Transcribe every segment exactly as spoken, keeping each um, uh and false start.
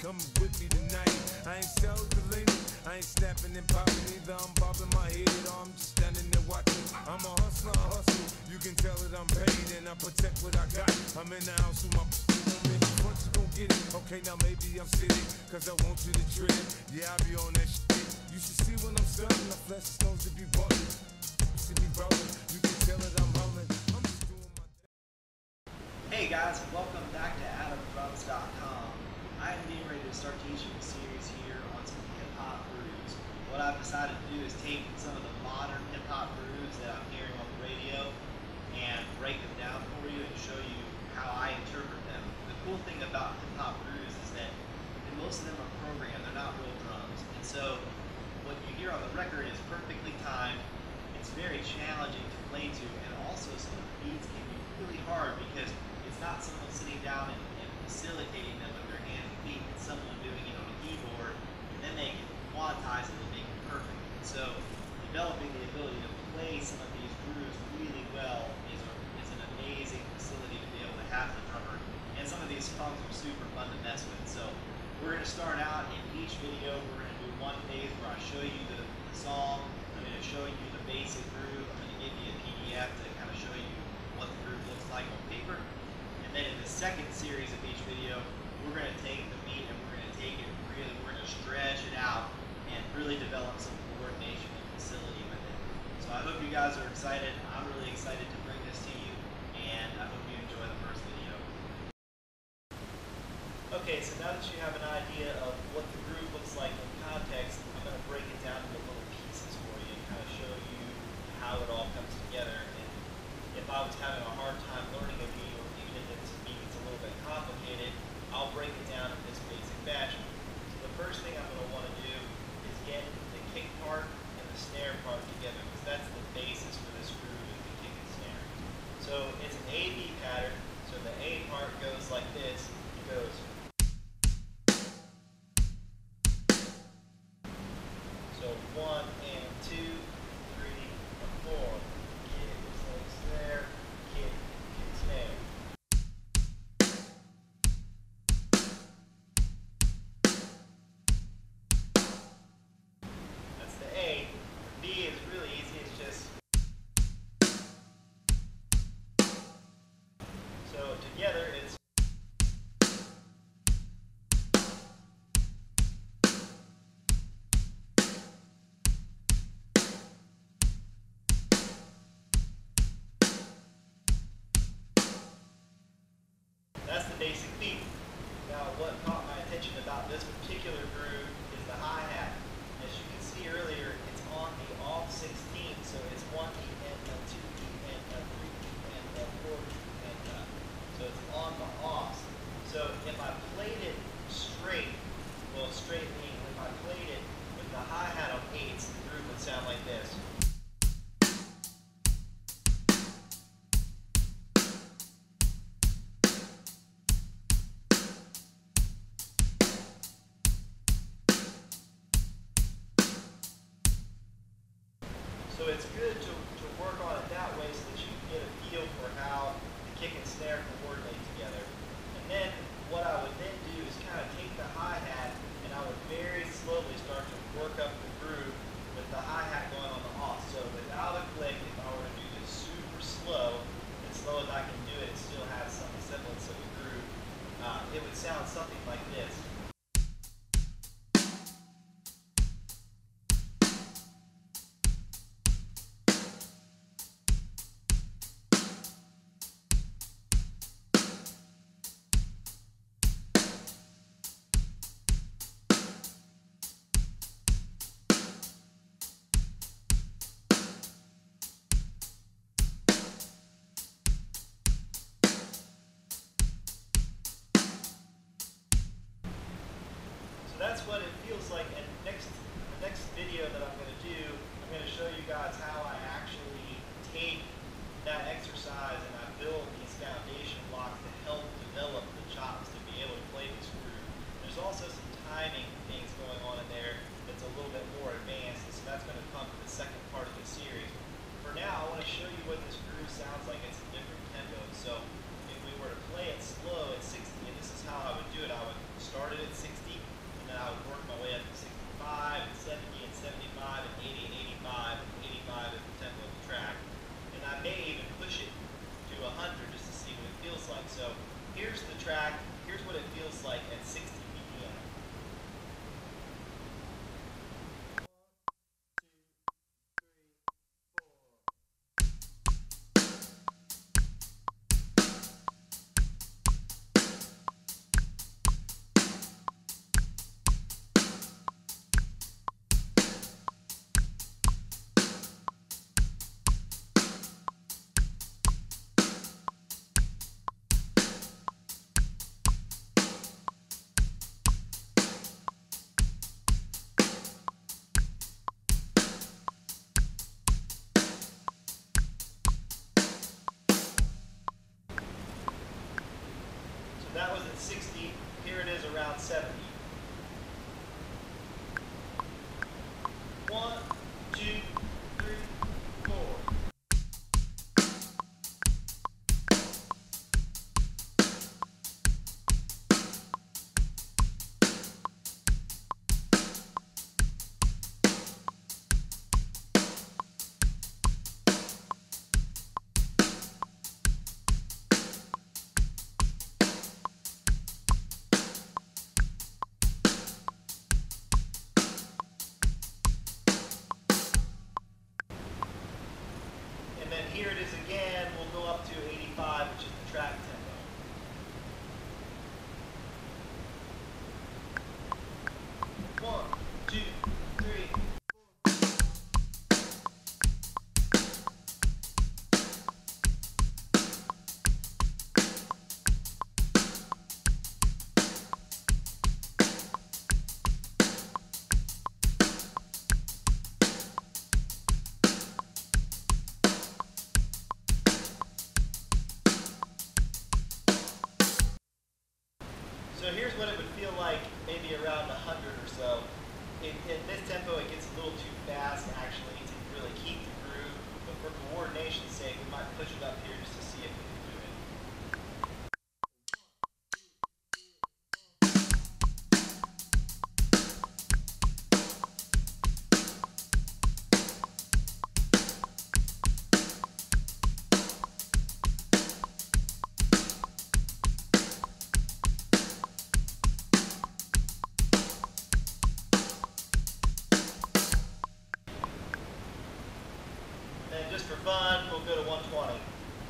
come with me tonight. I ain't so deleted, I ain't snapping and popping either. I'm bobbing my head or I'm just standing there watching. I'm a hustler, I hustle. You can tell that I'm paid and I protect what I got. I'm in the house with my once you gon' get it, okay, now maybe I'm sitting, cause I want you to trip. Yeah, I be on that shit. You should see when I'm serving, my flesh is supposed to be bumping. See me rolling, you can tell that I'm rolling. I'm just doing my thing. Hey guys, welcome back to adam drums dot com. I am getting ready to start teaching a series here on some hip-hop grooves. What I've decided to do is take some of the modern hip-hop grooves that I'm hearing on the radio and break them down for you and show you how I interpret them. The cool thing about hip-hop grooves is that most of them are programmed, they're not real drums. And so what you hear on the record is perfectly timed. It's very challenging to play to, and also some of the beats can be really hard because it's not someone sitting down and, and facilitating them with their hands and feet. It's someone doing it on a keyboard, and then they can quantize it and make it perfect. And so developing the ability to play some of these grooves really well is, a, is an amazing facility to be able to have the drummer. And some of these songs are super fun to mess with. So we're going to start out in each video. We're going to do one phase where I show you the, the song. I'm going to show you the basic groove. I'm going to give you a P D F to kind of show you what the groove looks like on paper. And then in the second series of each video, we're going to take the beat and we're going to take it really, we're going to stretch it out and really develop some coordination and facility with it. So I hope you guys are excited. I'm really excited to bring this to you, and I hope you enjoy the first video. Okay, so now that you have an idea of what the groove looks like in context, I'm going to break it down into little pieces for you and kind of show you how it all comes together. And if I was having a hard time learning a beat, or even if it's a beat that's a little bit complicated, I'll break it down in this basic fashion. So the first thing I'm going to want to do is get the kick part and the snare part together, because that's the basis for this groove, is the kick and snare. So it's an A B pattern, so the A part goes like this. It goes so one and two, three, and four. Kick, snare, kick, kick, snare. That's the A. The B is really easy. It's just so together it's That's the basic beat. Now, what caught my attention about this particular groove is the hi-hat. As you can see earlier, it's on the off sixteen, so it's one E and a two E and a three E and a four E and a, so it's on the offs. So if I played it straight, well, straight meaning if I played it with the hi-hat on eights, the groove would sound like this. So it's good to, to work on it that way so that you can get a feel for how the kick and snare coordinate together. And then what I would then do is kind of take the hi-hat and I would very slowly start to work up the groove with the hi-hat going on the off. So without a click, if I were to do this super slow, as slow as I can do it, and still have some semblance of a groove, uh, it would sound something like this. That's what it feels like. And next, the next video that I'm going to do, I'm going to show you guys how I actually take that exercise and I build these foundation blocks to help develop the chops to be able to play this groove. There's also some timing things going on in there that's a little bit more advanced, and so that's going to come in the second part of the series. For now, I want to show you what this groove sounds like at some different tempos. So if we were to play it slow at sixty, and this is how I would do it, I would start it at sixty, fun, we'll go to one twenty.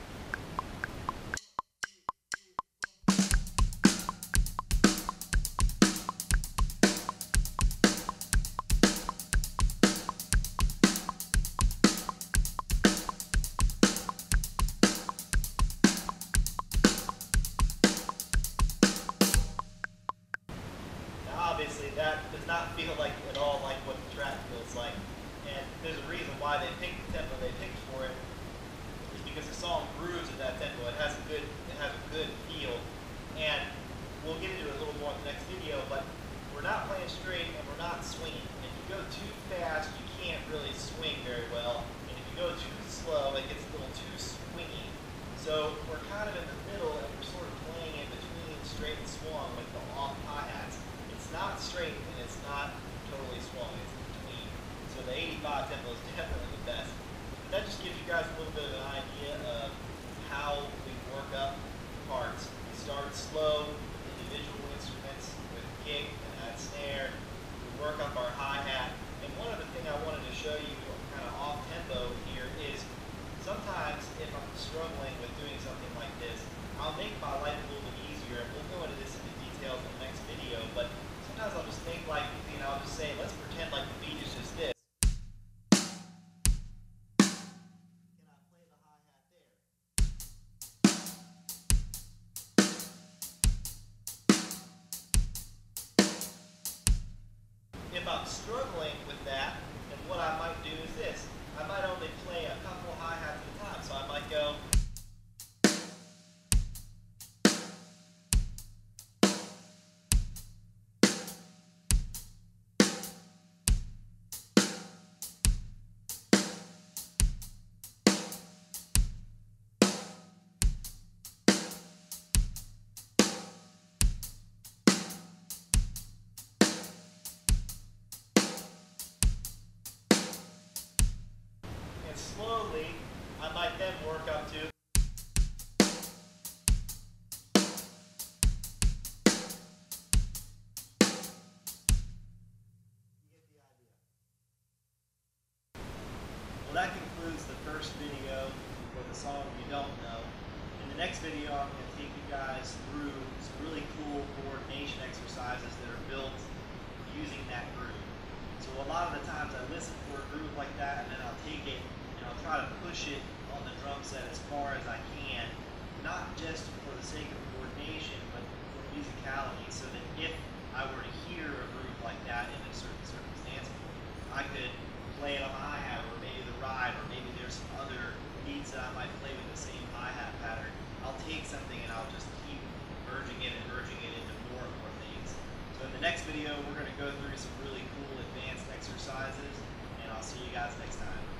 Obviously, that does not feel like at all like what the track feels like, and there's a reason why they picked the tempo they picked for it. Is because the song grooves at that tempo. It has a good, it has a good feel, and we'll get into it a little more in the next video. But we're not playing straight and we're not swinging. If you go too fast, you can't really swing very well, and if you go too slow, it gets a little too swingy. So we're kind of in the middle, and we're sort of playing in between straight and swung with the off hi-hats. It's not straight and it's not totally swung, it's in between. So the eighty-five tempo is definitely the best. But that just gives you guys a little bit of an idea of how we work up parts. We start slow with individual instruments, with kick and that snare. We work up our hi-hat. And one other thing I wanted to show you kind of off tempo here is sometimes if I'm struggling with doing something like this, I'll make my life a little bit easier, and we'll go into this into details in the next video. But sometimes I'll just think like, you know, I'll just say, let's pretend like the beat is just this. Can I play the hi-hat there? If I'm struggling with that, then what I might do is this. I might only play a couple hi-hats at a time. So I might go. Slowly, I might then work up to. You get the idea. Well, that concludes the first video for the song You Don't Know. In the next video, I'm going to take you guys through some really cool coordination exercises that are built using that groove. So a lot of the times I listen for a groove like that, and then I'll take it and I'll try to push it on the drum set as far as I can, not just for the sake of coordination, but for musicality, so that if I were to hear a groove like that in a certain circumstance, I could play it on the hi-hat, or maybe the ride, or maybe there's some other beats that I might play with the same hi-hat pattern. I'll take something and I'll just keep merging it and merging it into more and more things. So in the next video, we're going to go through some really cool advanced exercises, and I'll see you guys next time.